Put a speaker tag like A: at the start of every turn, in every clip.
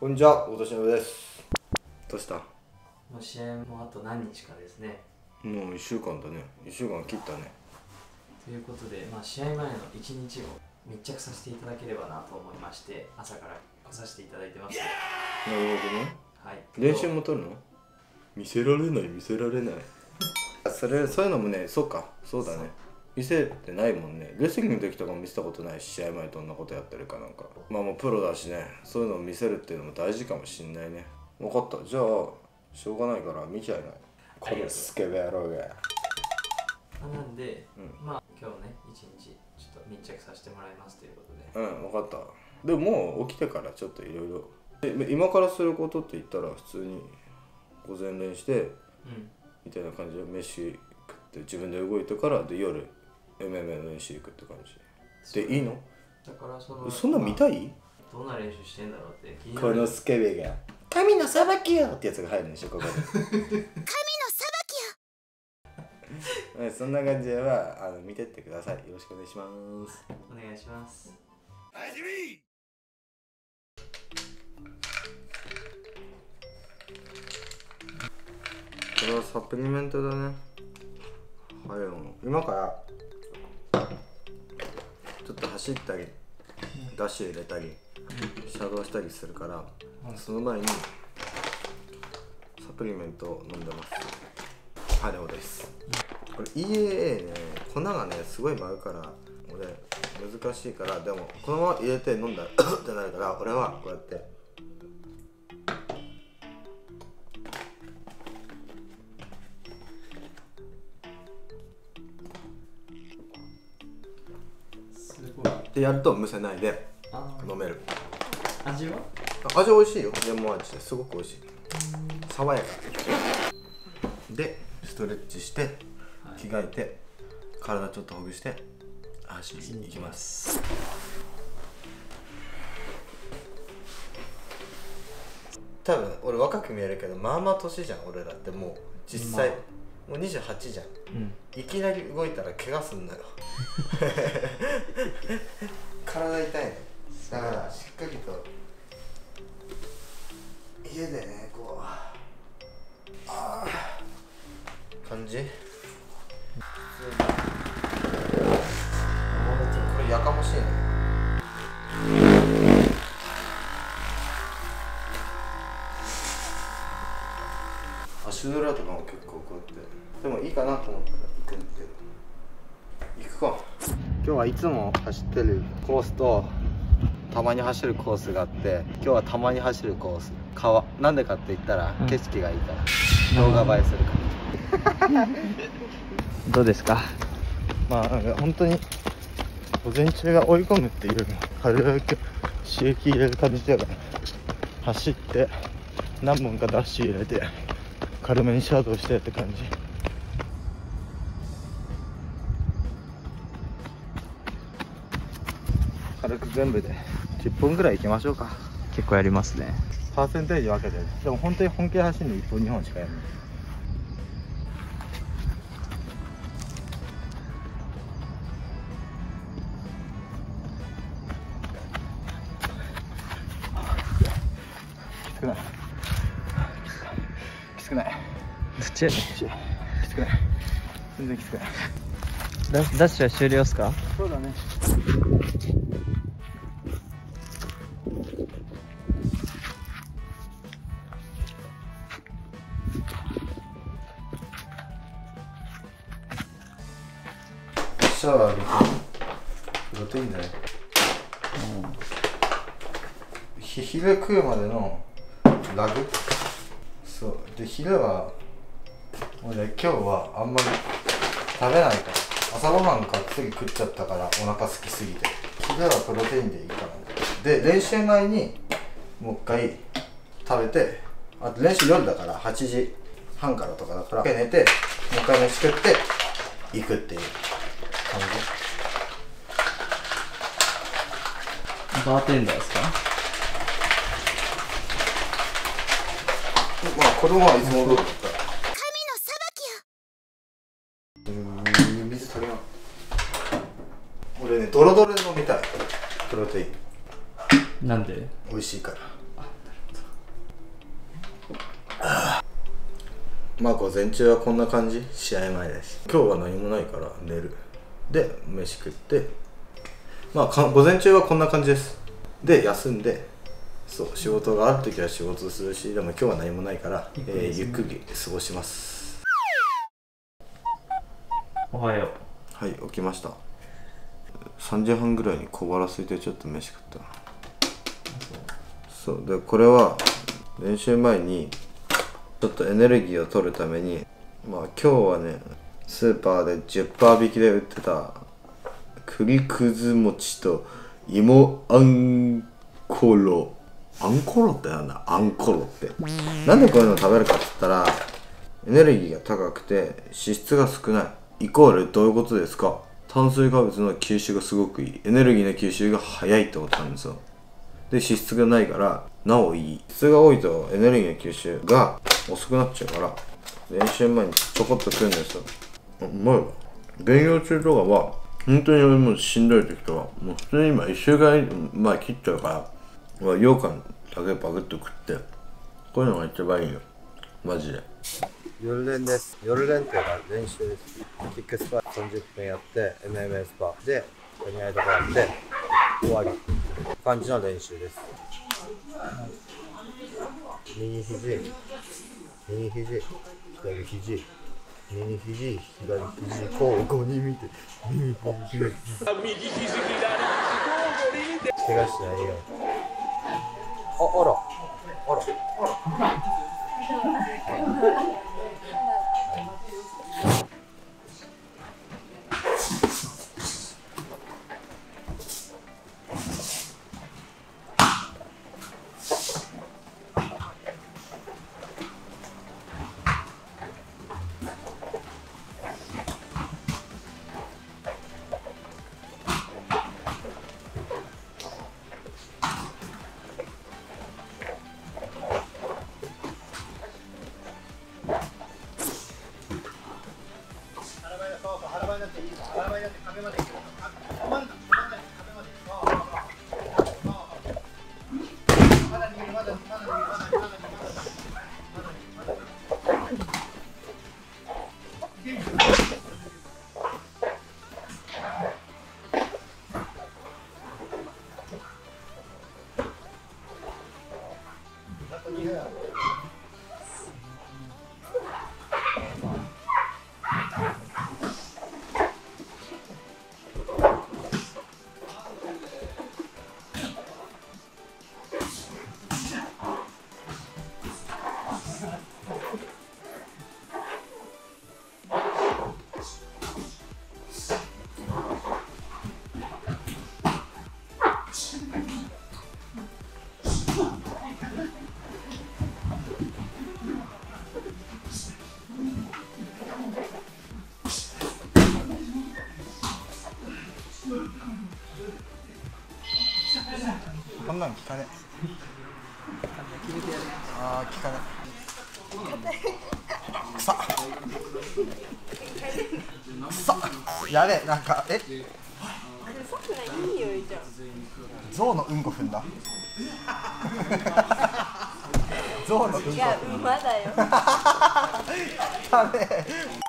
A: こんにちは、おとしのぶです。どうした？
B: もう試合もあと何日かですね。
A: もう1週間だね。1週間切ったね。
B: ということで、試合前の一日を密着させていただければなと思いまして、朝から来させていただいてます。
A: なるほどね。
B: はい。
A: 練習も取るの？見せられない。そういうのもね、そうか、そうだね。見せてないもんね。レスリングの時とかも見せたことないし、試合前どんなことやってるかなんか。もうプロだしね、そういうのを見せるっていうのも大事かもしんないね。分かった。じゃあしょうがないから見ちゃいない。このスケベ野郎が。
B: なんで、今日ね、一日ちょっと密着させてもらいますということで。
A: 分かった。でももう起きてからちょっといろいろ今からすることって言ったら普通に午前練して、みたいな感じで飯食って自分で動いてからで夜 MMA の練習行くって感じでいいの？だからそんな見たい？
B: どんな練習してんだろうって気にな
A: こ
B: る。
A: のスケベが神の裁きよってやつが入るんでしょここで神の裁きよそんな感じでは見てってください。よろしくお願いします。
B: お願いします。
A: これはサプリメントだね。はいよ、今からちょっと走ったりダッシュ入れたりシャドウしたりするから、その前にサプリメントを飲んでます。ハレオです。これ EAA ね、粉がねすごい舞うから俺難しいから、でもこのまま入れて飲んだらってなるから、俺はこうやってでやるとむせないで飲める。
B: 味は？
A: 味美味しいよ。レモン味ですごく美味しい。爽やかでストレッチして着替えて体ちょっとほぐして走りに行きます。多分俺若く見えるけどまあまあ年じゃん。俺だってもう実際、もう28じゃん、いきなり動いたら怪我すんのよ体痛いね。だからしっかりと家でねこう感じ。これやかましいね。足ドラとかも結構こうやってでもいいかなと思ったら行くんだけど、行くか。今日はいつも走ってるコースとたまに走るコースがあって、今日はたまに走るコース川。なんでかって言ったら、景色がいいから動画映えするから
B: どうですか？
A: 本当に午前中が追い込むっていうよりも軽く刺激入れる感じだから、走って何本かダッシュ入れて軽めにシャドウしてって感じ。軽く全部で10本ぐらい行きましょうか。
B: 結構やりますね。
A: パーセンテージ分けて。でも本当に本気で走るの1本2本しかやらない。きつくない。きつくない。
B: どっちやねん。
A: きつくない。全然きつくない。
B: ダッシュは終了っすか？
A: そうだね。シャワー浴びてプロテインだね。昼食うまでのラグ。そうで、昼は俺今日はあんまり食べないから、朝ごはんがっつり食っちゃったからお腹空きすぎて、昼はプロテインでいいかな。で練習前にもう一回食べて、あと練習夜だから8時半からとかだから寝てもう一回飯食って行くっていう感じ。
B: バーテンダーですか？
A: これはいつも通りだった。水取りな。俺ねドロドロで飲みたいプロテイン。
B: なんで？
A: 美味しいから。 まあ午前中はこんな感じ、試合前です。今日は何もないから寝る。で飯食って、まあ午前中はこんな感じです。で休んで、そう仕事がある時は仕事するし、でも今日は何もないから、ゆっくり過ごします。
B: おはよう。
A: はい、起きました。3時半ぐらいに小腹空いてちょっと飯食った。そうで、これは練習前にちょっとエネルギーを取るために、まあ今日はね、スーパーで 10% 引きで売ってた栗くず餅と芋あんころ。あんころってなんだ、あんころって。なんでこういうの食べるかって言ったら、エネルギーが高くて脂質が少ない。イコールどういうことですか？炭水化物の吸収がすごくいい。エネルギーの吸収が早いってことなんですよ。で、脂質がないからなおいい。脂質が多いとエネルギーの吸収が遅くなっちゃうから、練習前にちょこっと食うんですよ。うまいわ。勉強中とかは本当に俺もしんどい時とか、もう普通に今1週間前切っちゃうから、羊羹だけパクッと食って、こういうのが一番いいよマジで。夜練です。夜練っていうか練習です。キックスパ30分やって MMA スパで組合とかやって終わり感じの練習です。右肘、右肘、左肘、右肘、左肘、交互に見て、右肘、右肘、右肘、左肘、交互に見て。怪我しないよ。あら、あら、あら。こんなん聞かね。ああ、聞かね。くさくさやべえ、なんか臭くない、いい匂いじゃん。象のうんこ踏んだ。象のうんこ。いや、馬だよ。ダメ。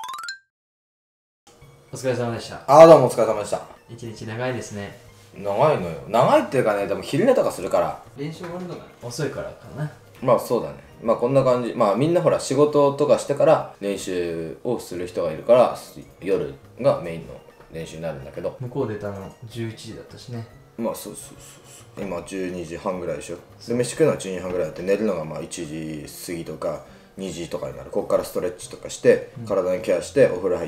B: お疲れ様でした。
A: ああ、どうもお疲れ様でした。
B: 一日長いですね。
A: 長いのよ。長いっていうかね、でも昼寝とかするから。
B: 練習終わるのが遅いからかな。
A: まあそうだね。まあこんな感じ。まあみんなほら仕事とかしてから練習をする人がいるから、夜がメインの練習になるんだけど。
B: 向こう出たの11時だったしね。
A: まあそうそうそう。今12時半ぐらいでしょ。で飯食うのは12時半ぐらいだって、寝るのがまあ1時過ぎとか2時とかになる。ここからストレッチとかして、体にケアしてお風呂入って、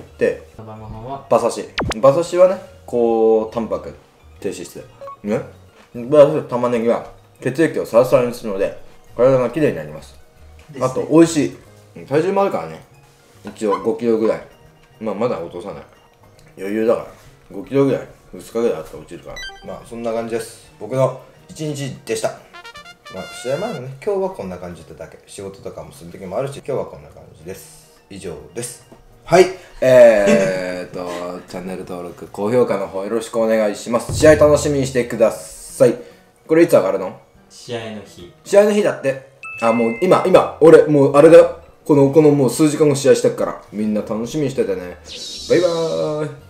B: 晩ご飯は
A: 馬刺し。馬刺しはね、高タンパク低脂質ね。玉ねぎは血液をサラサラにするので体がきれいになります。あと美味しい。体重もあるからね。一応5キロぐらい。まあまだ落とさない。余裕だから。5キロぐらい。2日ぐらいあったら落ちるから。まあそんな感じです。僕の1日でした。まあ試合前のね、今日はこんな感じってだけ。仕事とかもする時もあるし、今日はこんな感じです。以上です。はい。チャンネル登録、高評価の方よろしくお願いします。試合楽しみにしてください。これいつ上がるの？
B: 試合の日。
A: 試合の日だって。あ、もう今、俺、もうあれだよ。
C: このもう数時間後試合したっからみんな楽しみにしててね。バイバーイ。